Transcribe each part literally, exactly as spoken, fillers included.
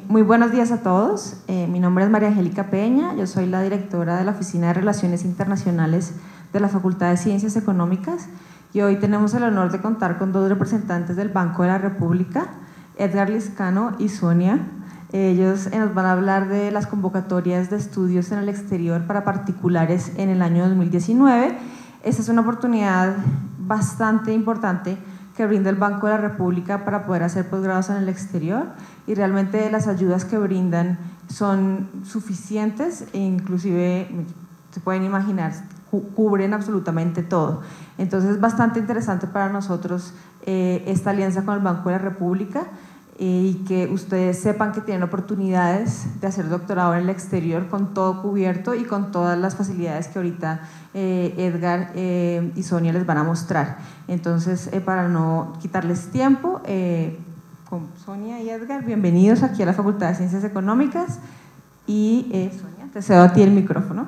muy buenos días a todos. Eh, mi nombre es María Angélica Peña, yo soy la directora de la Oficina de Relaciones Internacionales de la Facultad de Ciencias Económicas y hoy tenemos el honor de contar con dos representantes del Banco de la República, Edgar Lizcano y Sonia. Ellos eh, nos van a hablar de las convocatorias de estudios en el exterior para particulares en el año dos mil diecinueve. Esta es una oportunidad bastante importante que brinda el Banco de la República para poder hacer posgrados en el exterior, y realmente las ayudas que brindan son suficientes e inclusive, se pueden imaginar, cu cubren absolutamente todo. Entonces es bastante interesante para nosotros eh, esta alianza con el Banco de la República, eh, y que ustedes sepan que tienen oportunidades de hacer doctorado en el exterior con todo cubierto y con todas las facilidades que ahorita eh, Edgar eh, y Sonia les van a mostrar. Entonces, eh, para no quitarles tiempo, eh, con Sonia y Edgar, bienvenidos aquí a la Facultad de Ciencias Económicas. Y eh, Sonia, te cedo a ti el micrófono.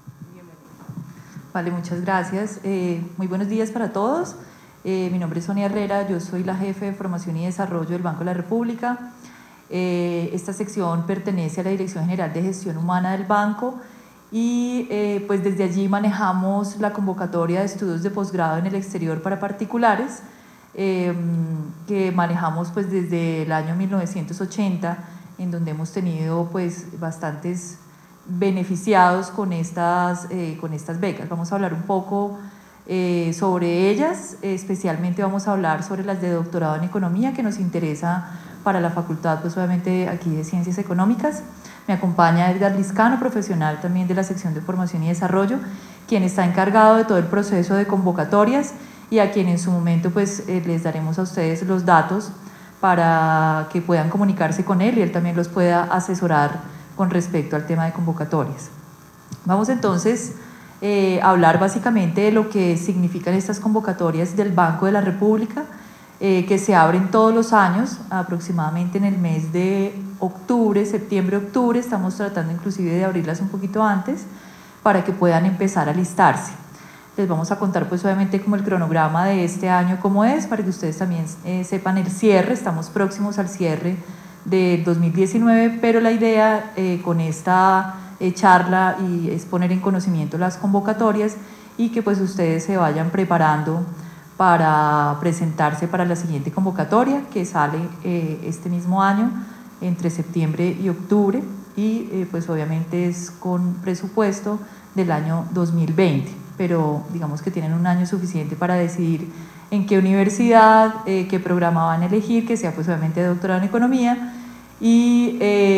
Vale, muchas gracias. Eh, muy buenos días para todos. Eh, mi nombre es Sonia Herrera, yo soy la jefe de Formación y Desarrollo del Banco de la República. Eh, esta sección pertenece a la Dirección General de Gestión Humana del Banco y eh, pues desde allí manejamos la convocatoria de estudios de posgrado en el exterior para particulares, eh, que manejamos pues desde el año mil novecientos ochenta, en donde hemos tenido pues bastantes beneficiados con estas, eh, con estas becas. Vamos a hablar un poco eh, sobre ellas, especialmente vamos a hablar sobre las de doctorado en economía, que nos interesa para la facultad, pues obviamente aquí de Ciencias Económicas. Me acompaña Edgar Lizcano, profesional también de la sección de Formación y Desarrollo, quien está encargado de todo el proceso de convocatorias y a quien en su momento pues eh, les daremos a ustedes los datos para que puedan comunicarse con él y él también los pueda asesorar con respecto al tema de convocatorias. Vamos entonces eh, a hablar básicamente de lo que significan estas convocatorias del Banco de la República, eh, que se abren todos los años, aproximadamente en el mes de octubre, septiembre, octubre. Estamos tratando inclusive de abrirlas un poquito antes para que puedan empezar a listarse. Les vamos a contar pues obviamente como el cronograma de este año cómo es, para que ustedes también eh, sepan el cierre. Estamos próximos al cierre del dos mil diecinueve, pero la idea eh, con esta eh, charla y es poner en conocimiento las convocatorias y que pues ustedes se vayan preparando para presentarse para la siguiente convocatoria que sale eh, este mismo año entre septiembre y octubre, y eh, pues obviamente es con presupuesto del año dos mil veinte, pero digamos que tienen un año suficiente para decidir en qué universidad, eh, qué programa van a elegir, que sea pues obviamente de doctorado en economía y,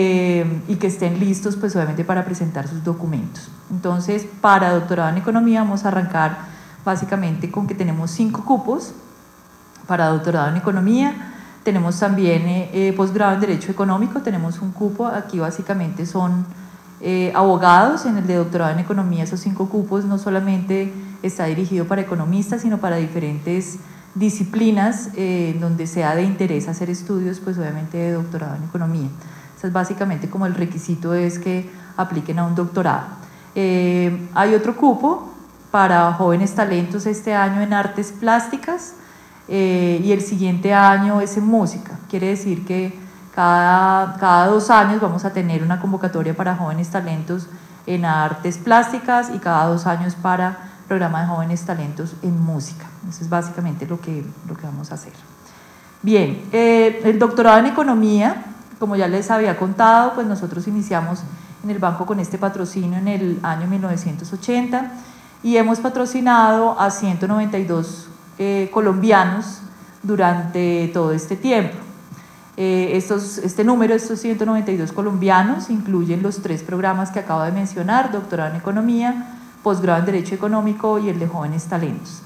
eh, y que estén listos pues obviamente para presentar sus documentos. Entonces, para doctorado en economía vamos a arrancar básicamente con que tenemos cinco cupos para doctorado en economía. Tenemos también eh, eh, posgrado en Derecho Económico, tenemos un cupo, aquí básicamente son eh, abogados. En el de doctorado en Economía esos cinco cupos no solamente está dirigido para economistas, sino para diferentes disciplinas eh, donde sea de interés hacer estudios, pues obviamente de doctorado en Economía. Eso es básicamente como el requisito es que apliquen a un doctorado. Eh, hay otro cupo para jóvenes talentos este año en artes plásticas, Eh, y el siguiente año es en música. Quiere decir que cada, cada dos años vamos a tener una convocatoria para jóvenes talentos en artes plásticas y cada dos años para programa de jóvenes talentos en música. Eso es básicamente lo que, lo que vamos a hacer. Bien, eh, el doctorado en economía, como ya les había contado, pues nosotros iniciamos en el banco con este patrocinio en el año mil novecientos ochenta y hemos patrocinado a ciento noventa y dos Eh, colombianos durante todo este tiempo. Eh, estos, este número, estos ciento noventa y dos colombianos, incluyen los tres programas que acabo de mencionar: doctorado en economía, posgrado en Derecho Económico y el de jóvenes talentos.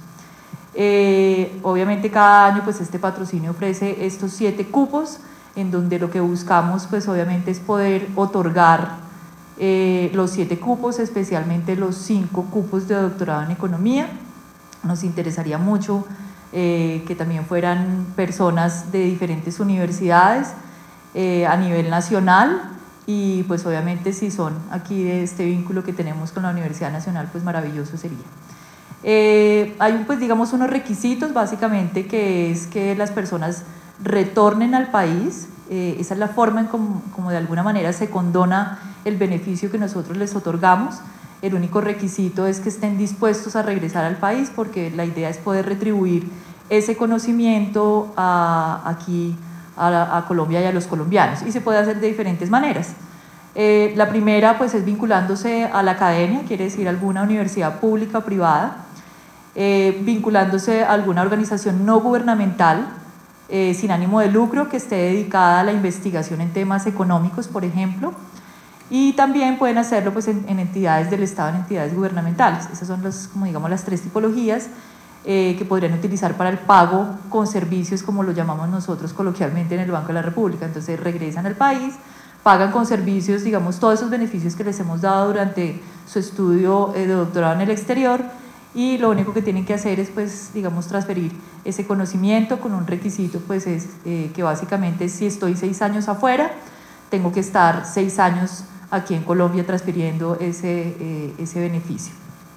Eh, obviamente cada año pues este patrocinio ofrece estos siete cupos, en donde lo que buscamos pues obviamente es poder otorgar eh, los siete cupos, especialmente los cinco cupos de doctorado en economía. Nos interesaría mucho eh, que también fueran personas de diferentes universidades eh, a nivel nacional, y pues obviamente si son aquí de este vínculo que tenemos con la Universidad Nacional, pues maravilloso sería. Eh, hay pues digamos unos requisitos básicamente, que es que las personas retornen al país Eh, esa es la forma en como, como de alguna manera se condona el beneficio que nosotros les otorgamos. El único requisito es que estén dispuestos a regresar al país, porque la idea es poder retribuir ese conocimiento a, aquí a, a Colombia y a los colombianos, y se puede hacer de diferentes maneras. Eh, la primera pues es vinculándose a la academia, quiere decir alguna universidad pública o privada, eh, vinculándose a alguna organización no gubernamental eh, sin ánimo de lucro que esté dedicada a la investigación en temas económicos, por ejemplo, y también pueden hacerlo pues en, en entidades del Estado, en entidades gubernamentales. Esas son los, como digamos, las tres tipologías eh, que podrían utilizar para el pago con servicios, como lo llamamos nosotros coloquialmente en el Banco de la República. Entonces regresan al país, pagan con servicios, digamos, todos esos beneficios que les hemos dado durante su estudio eh, de doctorado en el exterior, y lo único que tienen que hacer es, pues, digamos, transferir ese conocimiento con un requisito, pues, es eh, que básicamente si estoy seis años afuera, tengo que estar seis años aquí en Colombia transfiriendo ese, eh, ese beneficio.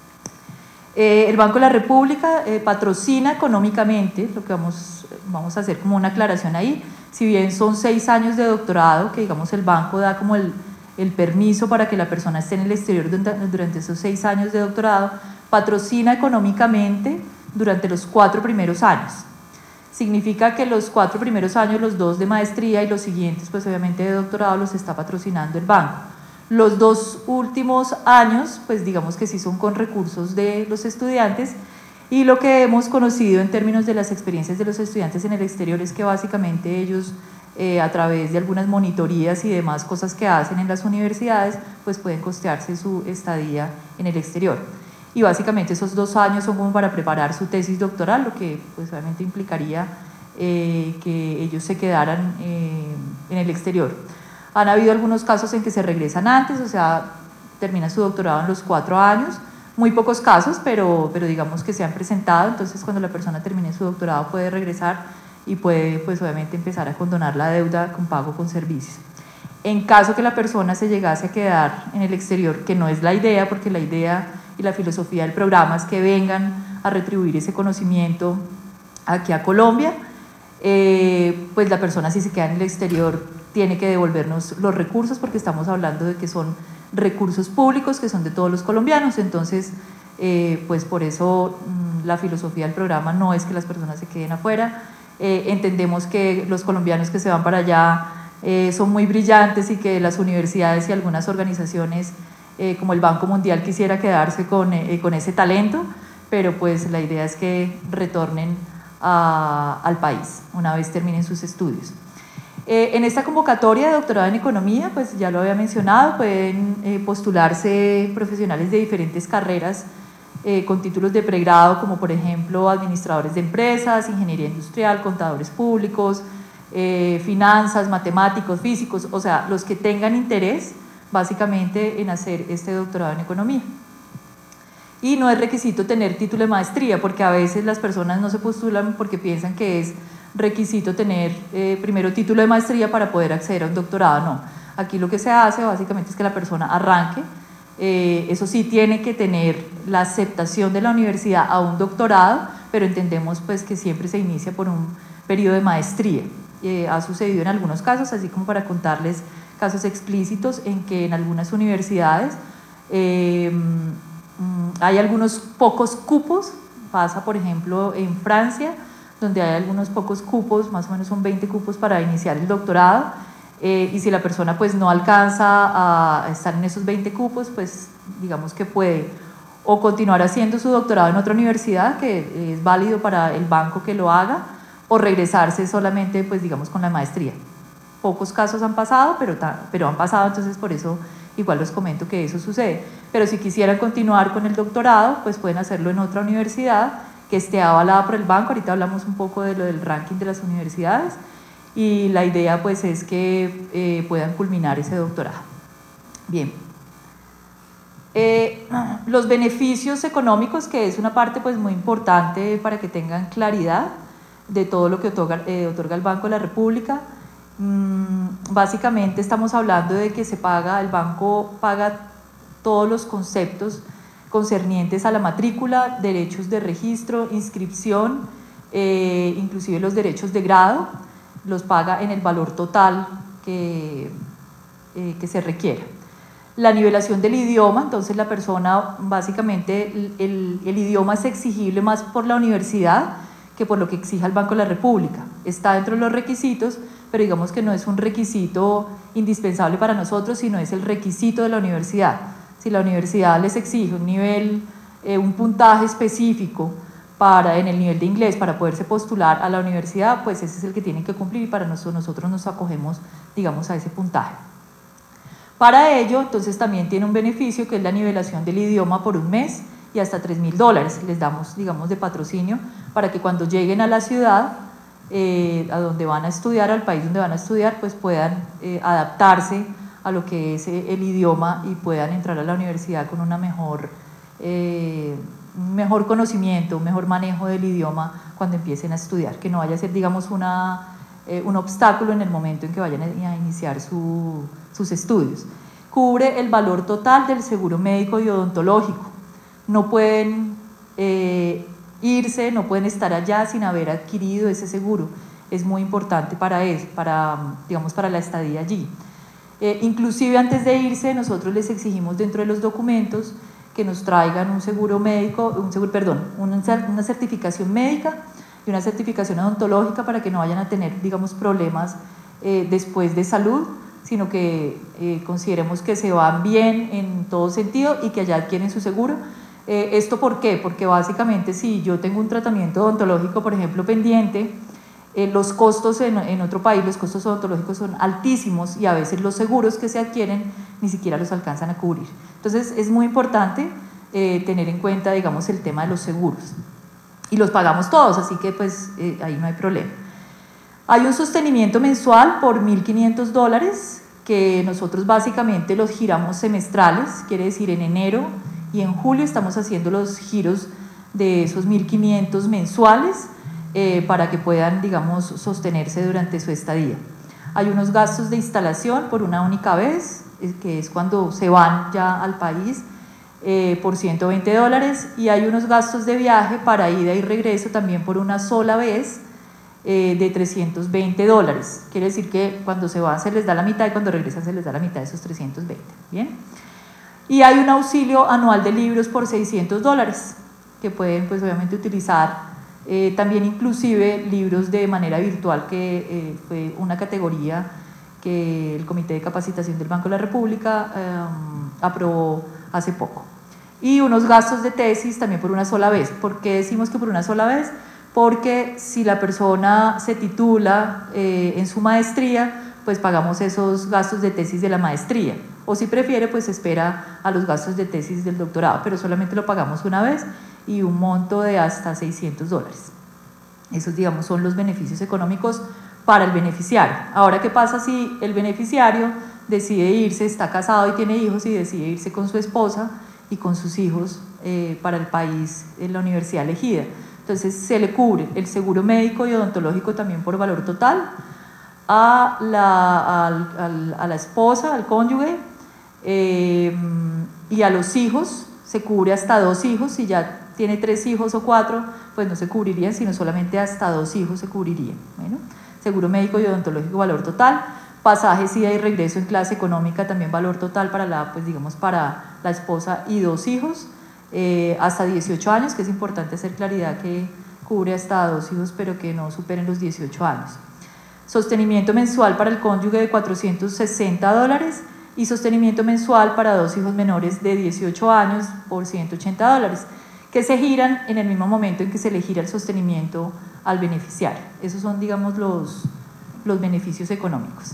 Eh, el Banco de la República eh, patrocina económicamente, lo que vamos, vamos a hacer como una aclaración ahí, si bien son seis años de doctorado, que digamos el banco da como el, el permiso para que la persona esté en el exterior durante, durante esos seis años de doctorado, patrocina económicamente durante los cuatro primeros años. Significa que los cuatro primeros años, los dos de maestría y los siguientes, pues obviamente de doctorado, los está patrocinando el banco. Los dos últimos años, pues digamos que sí son con recursos de los estudiantes, y lo que hemos conocido en términos de las experiencias de los estudiantes en el exterior es que básicamente ellos, eh, a través de algunas monitorías y demás cosas que hacen en las universidades, pues pueden costearse su estadía en el exterior. Y básicamente esos dos años son como para preparar su tesis doctoral, lo que pues obviamente implicaría eh, que ellos se quedaran eh, en el exterior. Han habido algunos casos en que se regresan antes, o sea, terminan su doctorado en los cuatro años, muy pocos casos, pero, pero digamos que se han presentado. Entonces cuando la persona termine su doctorado puede regresar y puede pues obviamente empezar a condonar la deuda con pago con servicios. En caso que la persona se llegase a quedar en el exterior, que no es la idea, porque la idea y la filosofía del programa es que vengan a retribuir ese conocimiento aquí a Colombia, eh, pues la persona, si se queda en el exterior, tiene que devolvernos los recursos, porque estamos hablando de que son recursos públicos que son de todos los colombianos. Entonces eh, pues por eso mmm, la filosofía del programa no es que las personas se queden afuera. Eh, entendemos que los colombianos que se van para allá eh, son muy brillantes, y que las universidades y algunas organizaciones eh, como el Banco Mundial quisiera quedarse con, eh, con ese talento, pero pues la idea es que retornen a, al país una vez terminen sus estudios. Eh, en esta convocatoria de doctorado en economía, pues ya lo había mencionado, pueden eh, postularse profesionales de diferentes carreras eh, con títulos de pregrado, como por ejemplo administradores de empresas, ingeniería industrial, contadores públicos, eh, finanzas, matemáticos, físicos, o sea, los que tengan interés básicamente en hacer este doctorado en economía. Y no es requisito tener título de maestría, porque a veces las personas no se postulan porque piensan que es requisito tener eh, primero título de maestría para poder acceder a un doctorado. No, aquí lo que se hace básicamente es que la persona arranque, eh, eso sí tiene que tener la aceptación de la universidad a un doctorado, pero entendemos pues que siempre se inicia por un periodo de maestría. Eh, ha sucedido en algunos casos, así como para contarles casos explícitos en que en algunas universidades eh, hay algunos pocos cupos. Pasa por ejemplo en Francia, donde hay algunos pocos cupos, más o menos son veinte cupos para iniciar el doctorado, eh, y si la persona pues no alcanza a estar en esos veinte cupos, pues digamos que puede o continuar haciendo su doctorado en otra universidad, que es válido para el banco que lo haga, o regresarse solamente pues digamos con la maestría. Pocos casos han pasado, pero, pero han pasado, entonces por eso igual les comento que eso sucede. Pero si quisieran continuar con el doctorado, pues pueden hacerlo en otra universidad que esté avalada por el banco. Ahorita hablamos un poco de lo del ranking de las universidades, y la idea pues es que eh, puedan culminar ese doctorado. Bien, eh, los beneficios económicos, que es una parte pues muy importante para que tengan claridad de todo lo que otorga, eh, otorga el Banco de la República. Mm, básicamente estamos hablando de que se paga, el banco paga todos los conceptos concernientes a la matrícula, derechos de registro, inscripción, eh, inclusive los derechos de grado, los paga en el valor total que, eh, que se requiera. La nivelación del idioma, entonces la persona, básicamente el, el, el idioma es exigible más por la universidad que por lo que exija el Banco de la República. Está dentro de los requisitos, pero digamos que no es un requisito indispensable para nosotros, sino es el requisito de la universidad. Si la universidad les exige un nivel, eh, un puntaje específico para, en el nivel de inglés para poderse postular a la universidad, pues ese es el que tienen que cumplir y para nosotros, nosotros nos acogemos, digamos, a ese puntaje. Para ello, entonces también tiene un beneficio que es la nivelación del idioma por un mes y hasta tres mil dólares les damos, digamos, de patrocinio para que cuando lleguen a la ciudad, eh, a donde van a estudiar, al país donde van a estudiar, pues puedan eh, adaptarse a lo que es eh, el idioma y puedan entrar a la universidad con una mejor, eh, un mejor conocimiento, un mejor manejo del idioma cuando empiecen a estudiar, que no vaya a ser, digamos, una, eh, un obstáculo en el momento en que vayan a iniciar su, sus estudios. Cubre el valor total del seguro médico y odontológico. No pueden eh, irse, no pueden estar allá sin haber adquirido ese seguro. Es muy importante para eso, para, digamos, para la estadía allí. Eh, inclusive antes de irse, nosotros les exigimos dentro de los documentos que nos traigan un seguro médico, un seguro, perdón, una, una certificación médica y una certificación odontológica para que no vayan a tener, digamos, problemas eh, después de salud, sino que eh, consideremos que se van bien en todo sentido y que allá adquieren su seguro. Eh, ¿Esto por qué? Porque básicamente si yo tengo un tratamiento odontológico, por ejemplo, pendiente, eh, los costos en, en otro país, los costos odontológicos son altísimos y a veces los seguros que se adquieren ni siquiera los alcanzan a cubrir. Entonces es muy importante eh, tener en cuenta, digamos, el tema de los seguros. Y los pagamos todos, así que pues eh, ahí no hay problema. Hay un sostenimiento mensual por mil quinientos dólares que nosotros básicamente los giramos semestrales, quiere decir en enero y en julio estamos haciendo los giros de esos mil quinientos mensuales eh, para que puedan, digamos, sostenerse durante su estadía. Hay unos gastos de instalación por una única vez, que es cuando se van ya al país, eh, por ciento veinte dólares, y hay unos gastos de viaje para ida y regreso también por una sola vez, eh, de trescientos veinte dólares. Quiere decir que cuando se van se les da la mitad y cuando regresan se les da la mitad de esos trescientos veinte. ¿Bien? Y hay un auxilio anual de libros por seiscientos dólares que pueden, pues, obviamente utilizar eh, también inclusive libros de manera virtual, que eh, fue una categoría que el Comité de Capacitación del Banco de la República eh, aprobó hace poco. Y unos gastos de tesis también por una sola vez. ¿Por qué decimos que por una sola vez? Porque si la persona se titula eh, en su maestría, pues pagamos esos gastos de tesis de la maestría, o si prefiere, pues espera a los gastos de tesis del doctorado, pero solamente lo pagamos una vez y un monto de hasta seiscientos dólares. Esos, digamos, son los beneficios económicos para el beneficiario. Ahora, ¿qué pasa si el beneficiario decide irse, está casado y tiene hijos y decide irse con su esposa y con sus hijos eh, para el país en la universidad elegida? Entonces se le cubre el seguro médico y odontológico también por valor total, a la, al, al, a la esposa, al cónyuge, eh, y a los hijos se cubre hasta dos hijos. Si ya tiene tres hijos o cuatro, pues no se cubrirían, sino solamente hasta dos hijos se cubrirían. Bueno, seguro médico y odontológico valor total, pasajes ida y regreso en clase económica también valor total para la, pues digamos, para la esposa y dos hijos, eh, hasta dieciocho años, que es importante hacer claridad que cubre hasta dos hijos, pero que no superen los dieciocho años. Sostenimiento mensual para el cónyuge de cuatrocientos sesenta dólares y sostenimiento mensual para dos hijos menores de dieciocho años por ciento ochenta dólares, que se giran en el mismo momento en que se le gira el sostenimiento al beneficiario. Esos son, digamos, los, los beneficios económicos.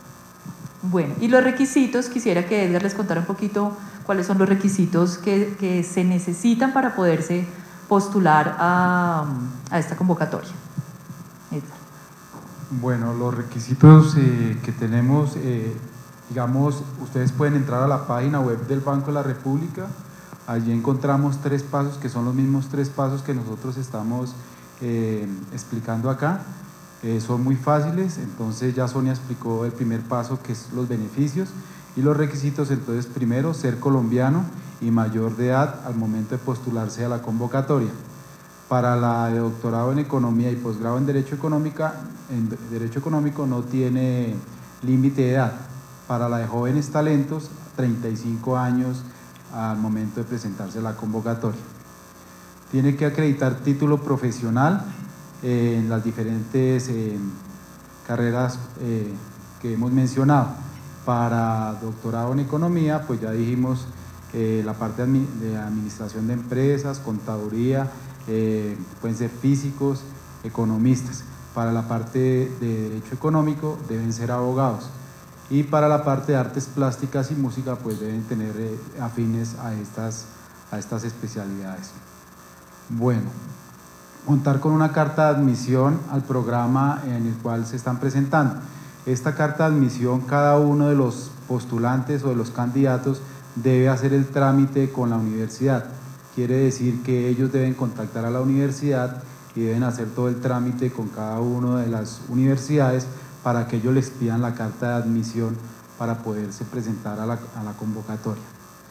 Bueno, y los requisitos, quisiera que Edgar les contara un poquito cuáles son los requisitos que, que se necesitan para poderse postular a, a esta convocatoria. Edgar. Bueno, los requisitos eh, que tenemos, eh, digamos, ustedes pueden entrar a la página web del Banco de la República. Allí encontramos tres pasos que son los mismos tres pasos que nosotros estamos eh, explicando acá. Eh, son muy fáciles, entonces ya Sonia explicó el primer paso, que es los beneficios y los requisitos. Entonces, primero, ser colombiano y mayor de edad al momento de postularse a la convocatoria. Para la de doctorado en Economía y posgrado en Derecho, Económica, en Derecho Económico no tiene límite de edad. Para la de jóvenes talentos, treinta y cinco años al momento de presentarse a la convocatoria. Tiene que acreditar título profesional eh, en las diferentes eh, carreras eh, que hemos mencionado. Para doctorado en Economía, pues ya dijimos eh, la parte de administración de empresas, contaduría, eh, pueden ser físicos, economistas. Para la parte de Derecho Económico deben ser abogados. Y para la parte de artes plásticas y música, pues deben tener eh, afines a estas, a estas especialidades. Bueno, contar con una carta de admisión al programa en el cual se están presentando. Esta carta de admisión, cada uno de los postulantes o de los candidatos debe hacer el trámite con la universidad. Quiere decir que ellos deben contactar a la universidad y deben hacer todo el trámite con cada una de las universidades para que ellos les pidan la carta de admisión para poderse presentar a la, a la convocatoria.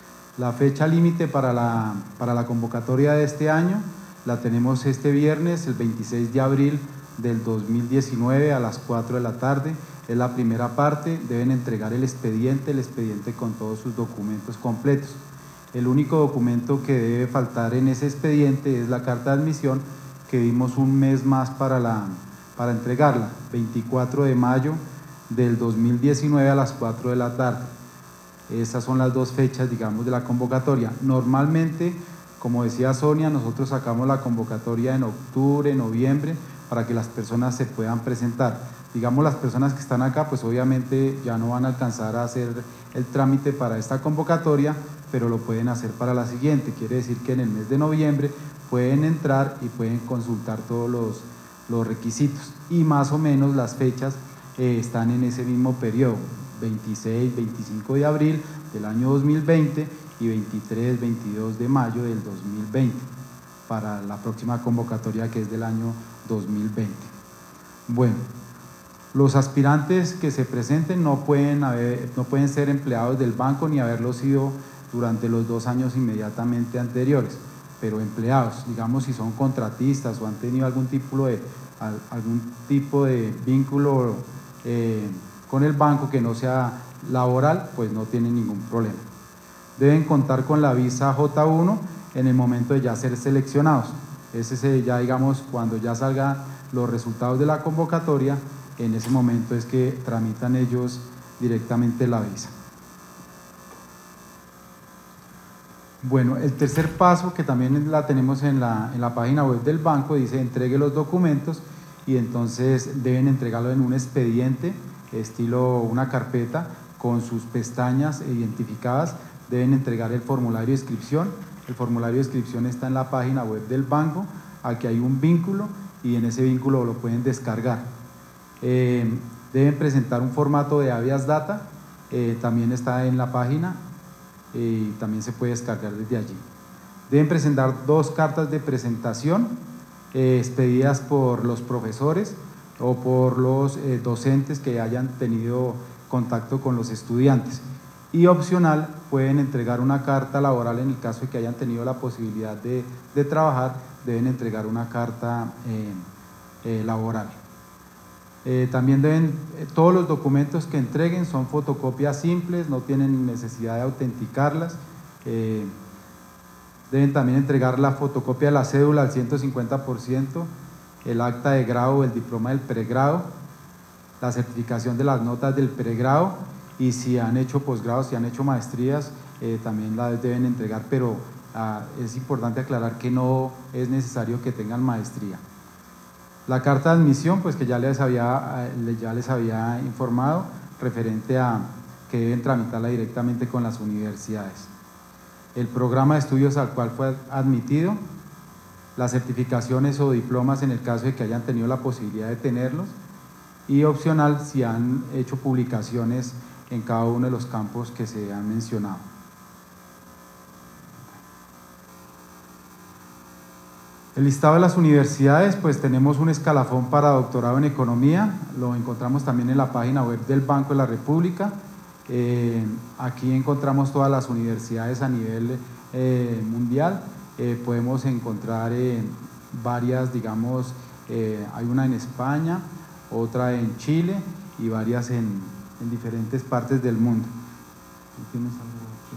La fecha límite para la, para la convocatoria de este año la tenemos este viernes, el veintiséis de abril del dos mil diecinueve a las cuatro de la tarde. Es la primera parte, deben entregar el expediente, el expediente con todos sus documentos completos. El único documento que debe faltar en ese expediente es la carta de admisión, que dimos un mes más para, la, para entregarla, veinticuatro de mayo del dos mil diecinueve a las cuatro de la tarde. Esas son las dos fechas, digamos, de la convocatoria. Normalmente, como decía Sonia, nosotros sacamos la convocatoria en octubre, noviembre, para que las personas se puedan presentar. Digamos, las personas que están acá, pues obviamente ya no van a alcanzar a hacer el trámite para esta convocatoria, pero lo pueden hacer para la siguiente. Quiere decir que en el mes de noviembre pueden entrar y pueden consultar todos los, los requisitos. Y más o menos las fechas eh, están en ese mismo periodo, veintiséis, veinticinco de abril del año dos mil veinte y veintitrés, veintidós de mayo del dos mil veinte, para la próxima convocatoria, que es del año dos mil veinte. Bueno, los aspirantes que se presenten no pueden, haber, no pueden ser empleados del banco ni haberlo sido durante los dos años inmediatamente anteriores, pero empleados, digamos, si son contratistas o han tenido algún tipo de, algún tipo de vínculo eh, con el banco que no sea laboral, pues no tienen ningún problema. Deben contar con la visa J uno en el momento de ya ser seleccionados. Ese es ya, digamos, cuando ya salgan los resultados de la convocatoria, en ese momento es que tramitan ellos directamente la visa. Bueno, el tercer paso, que también la tenemos en la, en la página web del banco, dice entregue los documentos, y entonces deben entregarlo en un expediente, estilo una carpeta, con sus pestañas identificadas. Deben entregar el formulario de inscripción. El formulario de inscripción está en la página web del banco. Aquí hay un vínculo y en ese vínculo lo pueden descargar. Eh, deben presentar un formato de habeas data, eh, también está en la página y eh, también se puede descargar desde allí. Deben presentar dos cartas de presentación eh, expedidas por los profesores o por los eh, docentes que hayan tenido contacto con los estudiantes. Y opcional, pueden entregar una carta laboral en el caso de que hayan tenido la posibilidad de, de trabajar, deben entregar una carta eh, eh, laboral. Eh, también deben, eh, todos los documentos que entreguen son fotocopias simples, no tienen necesidad de autenticarlas. Eh, deben también entregar la fotocopia de la cédula al ciento cincuenta por ciento, el acta de grado o el diploma del pregrado, la certificación de las notas del pregrado, y si han hecho posgrados, si han hecho maestrías, eh, también las deben entregar, pero ah, es importante aclarar que no es necesario que tengan maestría. La carta de admisión, pues que ya les había, ya les había informado, referente a que deben tramitarla directamente con las universidades. El programa de estudios al cual fue admitido, las certificaciones o diplomas en el caso de que hayan tenido la posibilidad de tenerlos, y opcional si han hecho publicaciones en cada uno de los campos que se han mencionado. El listado de las universidades, pues tenemos un escalafón para doctorado en Economía, lo encontramos también en la página web del Banco de la República. Eh, aquí encontramos todas las universidades a nivel eh, mundial. Eh, podemos encontrar eh, varias, digamos, eh, hay una en España, otra en Chile y varias en, en diferentes partes del mundo. ¿Tienes algo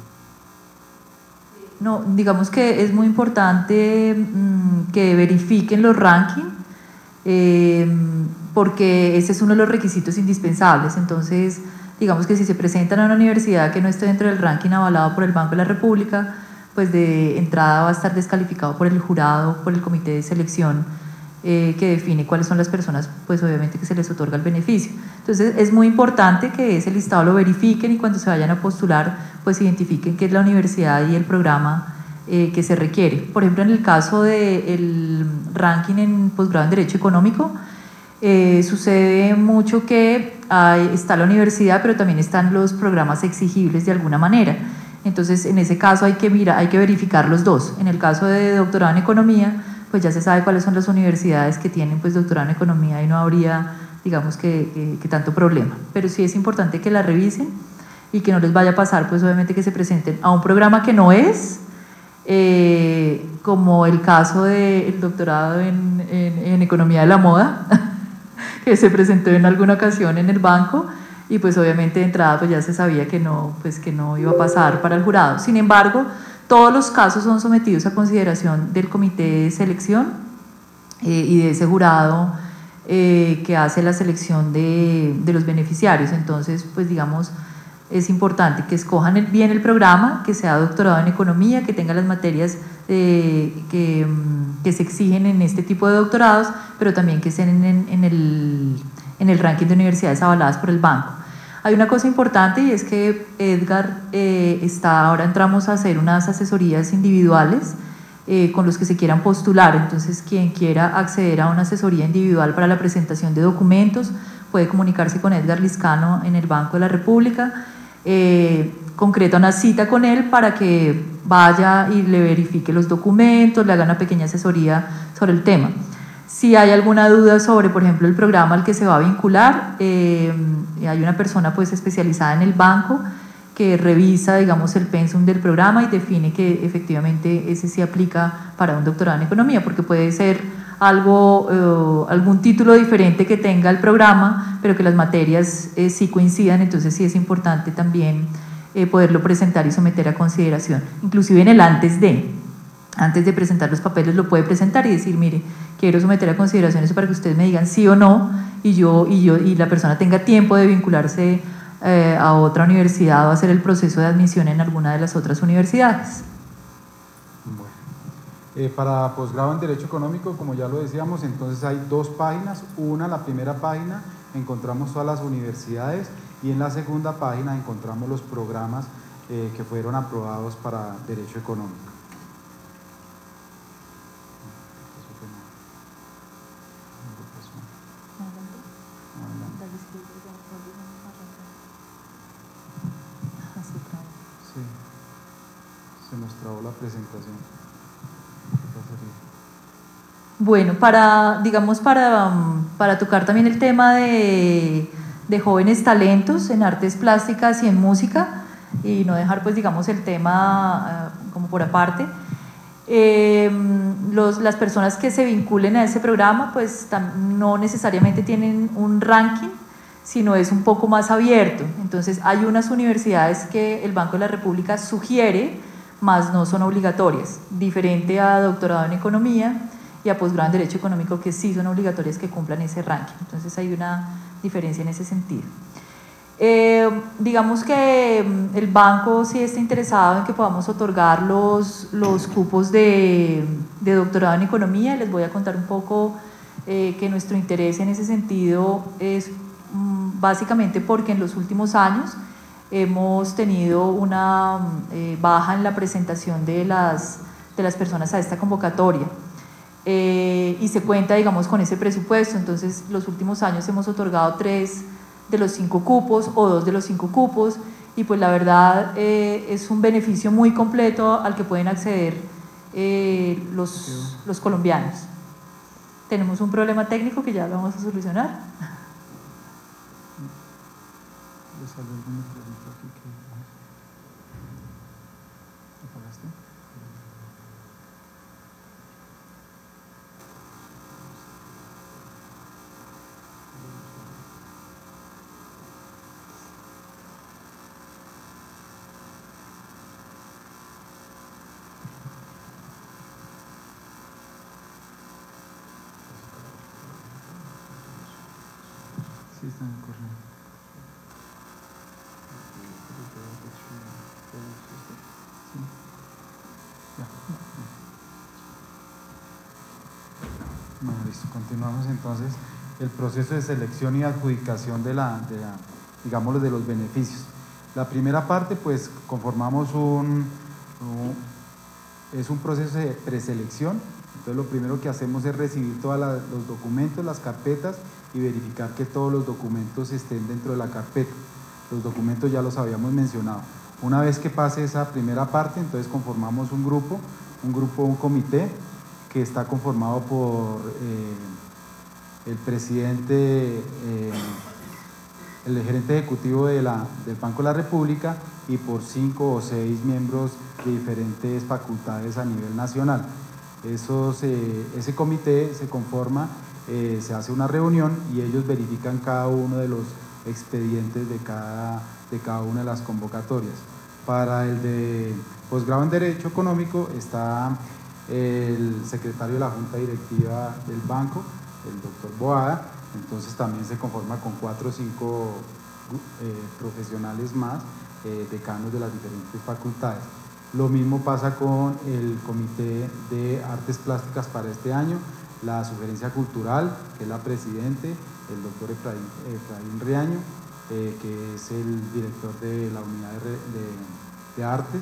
aquí? No, digamos que es muy importante mmm, que verifiquen los rankings, eh, porque ese es uno de los requisitos indispensables. Entonces, digamos que si se presentan a una universidad que no esté dentro del ranking avalado por el Banco de la República, pues de entrada va a estar descalificado por el jurado, por el comité de selección, eh, que define cuáles son las personas, pues obviamente que se les otorga el beneficio. Entonces es muy importante que ese listado lo verifiquen y cuando se vayan a postular, pues identifiquen qué es la universidad y el programa eh, que se requiere. Por ejemplo, en el caso del ranking en posgrado en Derecho Económico, Eh, sucede mucho que hay, está la universidad, pero también están los programas exigibles de alguna manera. Entonces, en ese caso hay que, mira, hay que verificar los dos. En el caso de doctorado en Economía, pues ya se sabe cuáles son las universidades que tienen pues, doctorado en Economía y no habría, digamos, que, que, que tanto problema. Pero sí es importante que la revisen y que no les vaya a pasar, pues obviamente que se presenten a un programa que no es, eh, como el caso del doctorado en, en, en Economía de la Moda, que se presentó en alguna ocasión en el banco y pues obviamente de entrada pues ya se sabía que no, pues que no iba a pasar para el jurado. Sin embargo, todos los casos son sometidos a consideración del comité de selección eh, y de ese jurado eh, que hace la selección de, de los beneficiarios. Entonces, pues digamos, es importante que escojan el, bien el programa, que sea doctorado en Economía, que tenga las materias eh, que, que se exigen en este tipo de doctorados, pero también que estén en, en, en, el, en el ranking de universidades avaladas por el banco. Hay una cosa importante y es que Edgar eh, está, ahora entramos a hacer unas asesorías individuales eh, con los que se quieran postular. Entonces, quien quiera acceder a una asesoría individual para la presentación de documentos puede comunicarse con Edgar Liscano en el Banco de la República. Eh, concreta una cita con él para que vaya y le verifique los documentos, le haga una pequeña asesoría sobre el tema. Si hay alguna duda sobre, por ejemplo, el programa al que se va a vincular, eh, hay una persona pues especializada en el banco que revisa, digamos, el pensum del programa y define que efectivamente ese sí aplica para un doctorado en Economía, porque puede ser algo, eh, algún título diferente que tenga el programa, pero que las materias eh, sí coincidan. Entonces sí es importante también eh, poderlo presentar y someter a consideración, inclusive en el antes de, antes de presentar los papeles lo puede presentar y decir, mire, quiero someter a consideración eso para que ustedes me digan sí o no, y yo y, yo, y la persona tenga tiempo de vincularse eh, a otra universidad o hacer el proceso de admisión en alguna de las otras universidades. Eh, para posgrado en Derecho Económico, como ya lo decíamos, entonces hay dos páginas. Una, la primera página, encontramos todas las universidades y en la segunda página encontramos los programas eh, que fueron aprobados para Derecho Económico. Sí, se nos trabó la presentación. Bueno, para, digamos, para, para tocar también el tema de, de jóvenes talentos en artes plásticas y en música, y no dejar, pues, digamos, el tema uh, como por aparte, eh, los, las personas que se vinculen a ese programa, pues, tam, no necesariamente tienen un ranking, sino es un poco más abierto. Entonces, hay unas universidades que el Banco de la República sugiere, más no son obligatorias, diferente a doctorado en Economía y a posgrado en Derecho Económico, que sí son obligatorias que cumplan ese ranking. Entonces hay una diferencia en ese sentido. Eh, digamos que el banco sí está interesado en que podamos otorgar los, los cupos de, de doctorado en Economía. Les voy a contar un poco eh, que nuestro interés en ese sentido es mm, básicamente porque en los últimos años hemos tenido una eh, baja en la presentación de las, de las personas a esta convocatoria. Eh, y se cuenta, digamos, con ese presupuesto. Entonces, los últimos años hemos otorgado tres de los cinco cupos o dos de los cinco cupos, y pues la verdad eh, es un beneficio muy completo al que pueden acceder eh, los, los colombianos. Tenemos un problema técnico que ya lo vamos a solucionar. ¿Le salió alguna pregunta aquí que apagaste? Sí, está en el correo. Sí. Ya. Bueno, listo. Continuamos entonces el proceso de selección y adjudicación de la, de la, digámoslo, de los beneficios. La primera parte, pues, conformamos un, un es un proceso de preselección. Entonces, lo primero que hacemos es recibir todos los documentos, las carpetas, y verificar que todos los documentos estén dentro de la carpeta. Los documentos ya los habíamos mencionado. Una vez que pase esa primera parte, entonces conformamos un grupo, un grupo, un comité, que está conformado por eh, el presidente, eh, el gerente ejecutivo de la, del Banco de la República, y por cinco o seis miembros de diferentes facultades a nivel nacional. Esos, eh, ese comité se conforma, eh, se hace una reunión y ellos verifican cada uno de los expedientes de cada, de cada una de las convocatorias. Para el de posgrado en Derecho Económico está el secretario de la Junta Directiva del banco, el doctor Boada. Entonces también se conforma con cuatro o cinco eh, profesionales más, eh, decanos de las diferentes facultades. Lo mismo pasa con el Comité de Artes Plásticas para este año, la Sugerencia Cultural, que es la presidente, el doctor Efraín, Efraín Riaño, eh, que es el director de la Unidad de, de, de Artes,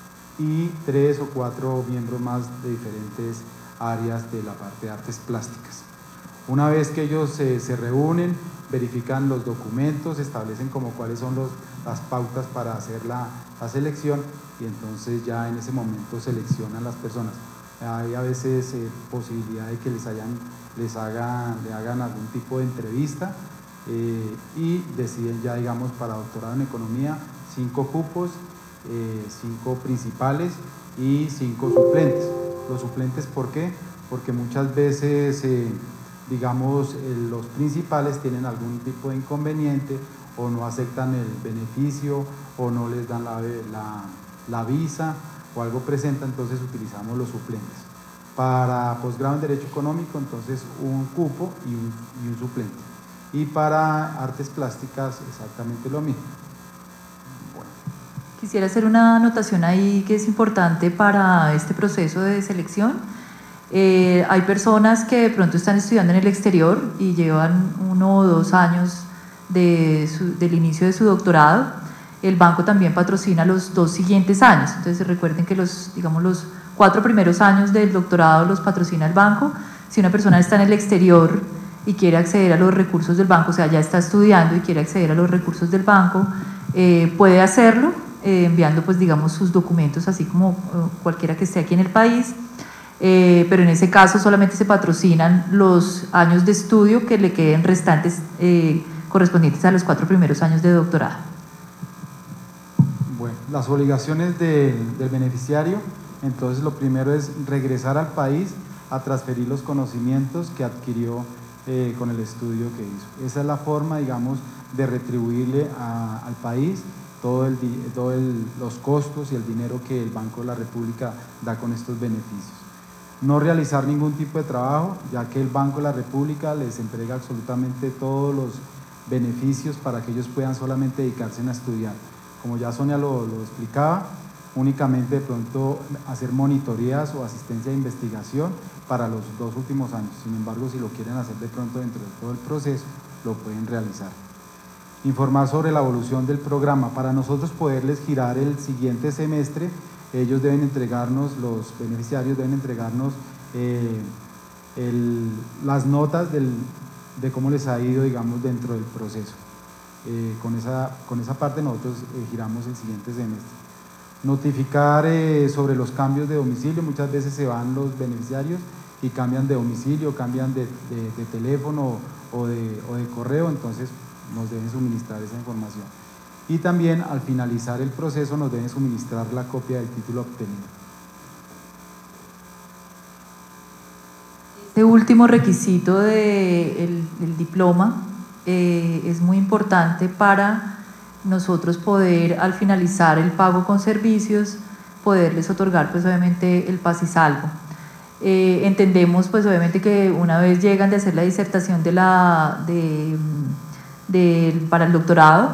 y tres o cuatro miembros más de diferentes áreas de la parte de artes plásticas. Una vez que ellos se, se reúnen, verifican los documentos, establecen como cuáles son los, las pautas para hacer la, la selección, y entonces ya en ese momento seleccionan las personas. Hay a veces eh, posibilidad de que les, hayan, les hagan, le hagan algún tipo de entrevista eh, y deciden ya, digamos, para doctorado en economía, cinco cupos, eh, cinco principales y cinco suplentes. Los suplentes, ¿por qué? Porque muchas veces, eh, digamos, eh, los principales tienen algún tipo de inconveniente, o no aceptan el beneficio, o no les dan la, la, la visa, o algo presenta, entonces utilizamos los suplentes. Para posgrado en Derecho Económico, entonces un cupo y un, y un suplente. Y para artes plásticas, exactamente lo mismo. Bueno. Quisiera hacer una anotación ahí que es importante para este proceso de selección. Eh, hay personas que de pronto están estudiando en el exterior y llevan uno o dos años de su, del inicio de su doctorado. El banco también patrocina los dos siguientes años, entonces recuerden que los, digamos, los cuatro primeros años del doctorado los patrocina el banco. Si una persona está en el exterior y quiere acceder a los recursos del banco, o sea, ya está estudiando y quiere acceder a los recursos del banco, eh, puede hacerlo eh, enviando, pues, digamos, sus documentos, así como eh, cualquiera que esté aquí en el país, eh, pero en ese caso solamente se patrocinan los años de estudio que le queden restantes eh, correspondientes a los cuatro primeros años de doctorado. Bueno, las obligaciones de, del beneficiario, entonces lo primero es regresar al país a transferir los conocimientos que adquirió eh, con el estudio que hizo. Esa es la forma, digamos, de retribuirle a, al país todo el, todo el, los costos y el dinero que el Banco de la República da con estos beneficios. No realizar ningún tipo de trabajo, ya que el Banco de la República les entrega absolutamente todos los beneficios para que ellos puedan solamente dedicarse a estudiar. Como ya Sonia lo, lo explicaba, únicamente de pronto hacer monitorías o asistencia de investigación para los dos últimos años. Sin embargo, si lo quieren hacer de pronto dentro de todo el proceso, lo pueden realizar. Informar sobre la evolución del programa. Para nosotros poderles girar el siguiente semestre, ellos deben entregarnos, los beneficiarios deben entregarnos eh, el, las notas del, de cómo les ha ido, digamos, dentro del proceso. Eh, con, esa, con esa parte nosotros eh, giramos el siguiente semestre. Notificar eh, sobre los cambios de domicilio. Muchas veces se van los beneficiarios y cambian de domicilio, cambian de, de, de teléfono o de, o de correo, entonces nos deben suministrar esa información. Y también al finalizar el proceso nos deben suministrar la copia del título obtenido. Este último requisito del de diploma eh, es muy importante para nosotros poder, al finalizar el pago con servicios, poderles otorgar, pues, obviamente, el paz y salvo. Eh, entendemos, pues, obviamente, que una vez llegan de hacer la disertación de la, de, de, para el doctorado.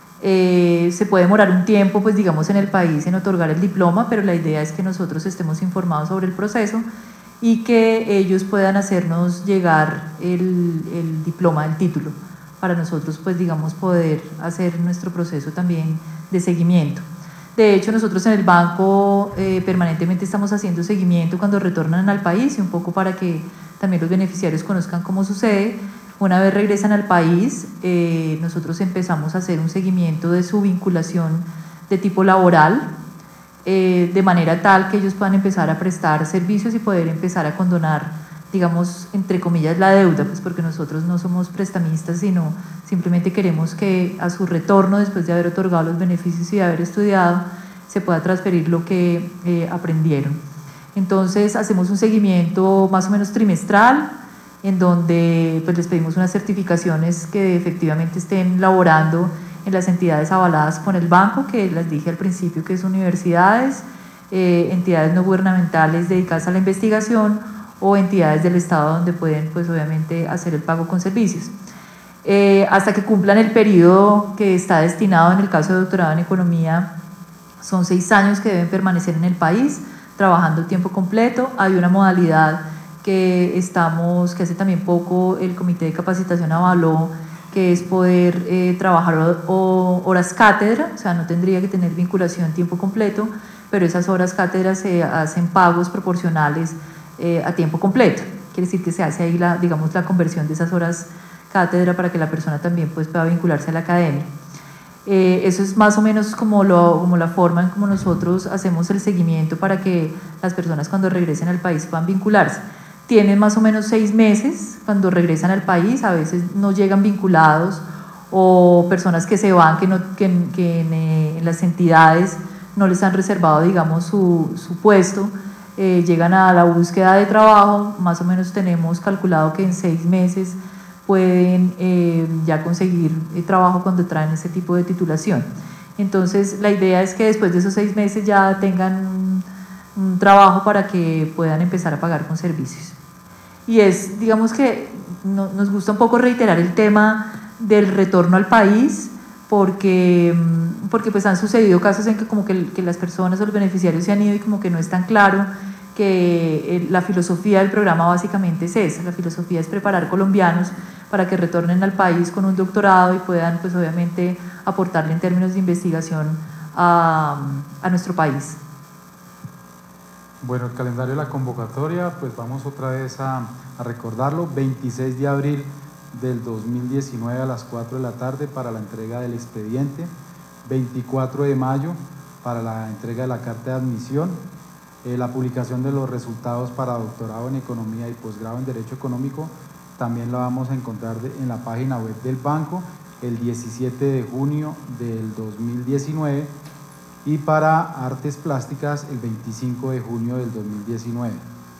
Eh, se puede demorar un tiempo, pues digamos, en el país en otorgar el diploma, pero la idea es que nosotros estemos informados sobre el proceso y que ellos puedan hacernos llegar el, el diploma, el título, para nosotros, pues digamos, poder hacer nuestro proceso también de seguimiento. De hecho, nosotros en el banco eh, permanentemente estamos haciendo seguimiento cuando retornan al país, y un poco para que también los beneficiarios conozcan cómo sucede. Una vez regresan al país, eh, nosotros empezamos a hacer un seguimiento de su vinculación de tipo laboral, eh, de manera tal que ellos puedan empezar a prestar servicios y poder empezar a condonar, digamos, entre comillas, la deuda, pues porque nosotros no somos prestamistas, sino simplemente queremos que a su retorno, después de haber otorgado los beneficios y de haber estudiado, se pueda transferir lo que eh, aprendieron. Entonces, hacemos un seguimiento más o menos trimestral, en donde pues les pedimos unas certificaciones que efectivamente estén laborando en las entidades avaladas con el banco, que les dije al principio que son universidades, eh, entidades no gubernamentales dedicadas a la investigación o entidades del Estado donde pueden pues obviamente hacer el pago con servicios. Eh, hasta que cumplan el periodo que está destinado, en el caso de doctorado en economía, son seis años que deben permanecer en el país, trabajando tiempo completo. Hay una modalidad que estamos, que hace también poco el Comité de Capacitación avaló, que es poder eh, trabajar o, o, horas cátedra, o sea, no tendría que tener vinculación tiempo completo, pero esas horas cátedra se hacen pagos proporcionales eh, a tiempo completo. Quiere decir que se hace ahí la, digamos, la conversión de esas horas cátedra para que la persona también pues, pueda vincularse a la academia. Eh, eso es más o menos como, lo, como la forma en como nosotros hacemos el seguimiento para que las personas cuando regresen al país puedan vincularse. Tienen más o menos seis meses cuando regresan al país, a veces no llegan vinculados, o personas que se van, que, no, que, que en, eh, en las entidades no les han reservado, digamos, su, su puesto, eh, llegan a la búsqueda de trabajo. Más o menos tenemos calculado que en seis meses pueden eh, ya conseguir eh, trabajo cuando traen ese tipo de titulación. Entonces, la idea es que después de esos seis meses ya tengan un, un trabajo para que puedan empezar a pagar con servicios. Y es, digamos que no, nos gusta un poco reiterar el tema del retorno al país, porque, porque pues han sucedido casos en que como que, que las personas o los beneficiarios se han ido y como que no es tan claro que la filosofía del programa básicamente es esa. La filosofía es preparar colombianos para que retornen al país con un doctorado y puedan pues obviamente aportarle en términos de investigación a, a nuestro país. Bueno, el calendario de la convocatoria, pues vamos otra vez a, a recordarlo: veintiséis de abril del dos mil diecinueve a las cuatro de la tarde para la entrega del expediente, veinticuatro de mayo para la entrega de la carta de admisión, eh, la publicación de los resultados para doctorado en economía y posgrado en derecho económico también la vamos a encontrar de, en la página web del banco, el diecisiete de junio del dos mil diecinueve, y para artes plásticas el veinticinco de junio del dos mil diecinueve.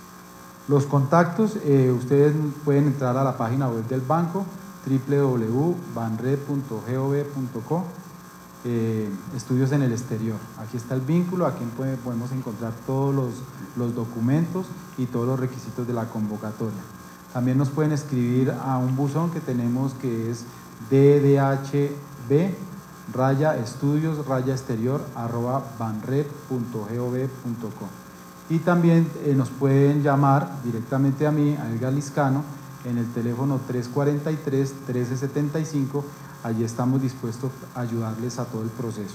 Los contactos, eh, ustedes pueden entrar a la página web del banco, doble u doble u doble u punto banred punto gov punto co, eh, estudios en el exterior. Aquí está el vínculo, aquí puede, podemos encontrar todos los, los documentos y todos los requisitos de la convocatoria. También nos pueden escribir a un buzón que tenemos, que es d d h b raya estudios raya exterior arroba banred punto gov punto co. Y también eh, nos pueden llamar directamente a mí, a Edgar Liscano, en el teléfono tres cuarenta y tres, trece setenta y cinco. Allí estamos dispuestos a ayudarles a todo el proceso.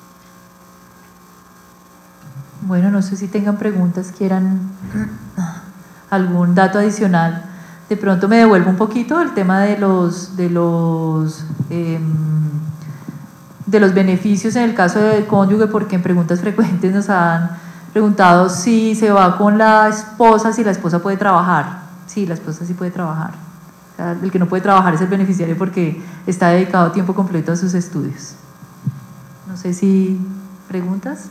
Bueno, no sé si tengan preguntas, quieran algún dato adicional. De pronto me devuelvo un poquito el tema de los, de los eh, de los beneficios en el caso del cónyuge, porque en preguntas frecuentes nos han preguntado si se va con la esposa, si la esposa puede trabajar. Sí, la esposa sí puede trabajar. O sea, el que no puede trabajar es el beneficiario porque está dedicado a tiempo completo a sus estudios. No sé si preguntas.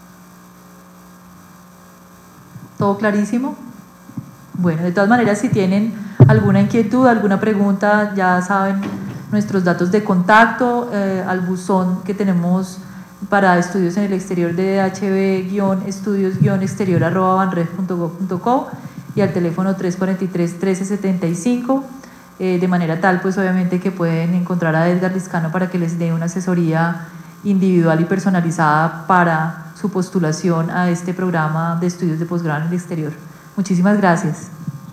¿Todo clarísimo? Bueno, de todas maneras, si tienen alguna inquietud, alguna pregunta, ya saben nuestros datos de contacto, eh, al buzón que tenemos para estudios en el exterior de h b estudios exterior arroba banred punto gov punto co y al teléfono tres cuarenta y tres, trece setenta y cinco. eh, de manera tal, pues obviamente que pueden encontrar a Edgar Lizcano para que les dé una asesoría individual y personalizada para su postulación a este programa de estudios de posgrado en el exterior. Muchísimas gracias.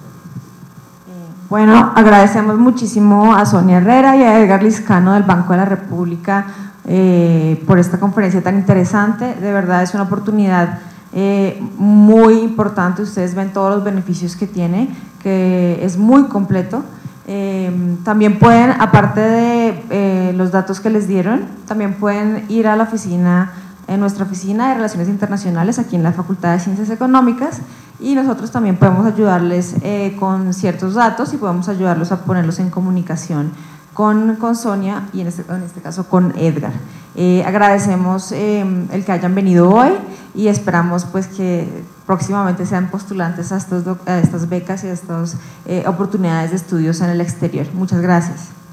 Bueno, agradecemos muchísimo a Sonia Herrera y a Edgar Lizcano del Banco de la República eh, por esta conferencia tan interesante. De verdad es una oportunidad eh, muy importante. Ustedes ven todos los beneficios que tiene, que es muy completo. Eh, también pueden, aparte de eh, los datos que les dieron, también pueden ir a la oficina, en nuestra oficina de Relaciones Internacionales, aquí en la Facultad de Ciencias Económicas, y nosotros también podemos ayudarles eh, con ciertos datos y podemos ayudarlos a ponerlos en comunicación con, con Sonia y en este, en este caso con Edgar. Eh, agradecemos eh, el que hayan venido hoy y esperamos pues que próximamente sean postulantes a, estos, a estas becas y a estas eh, oportunidades de estudios en el exterior. Muchas gracias.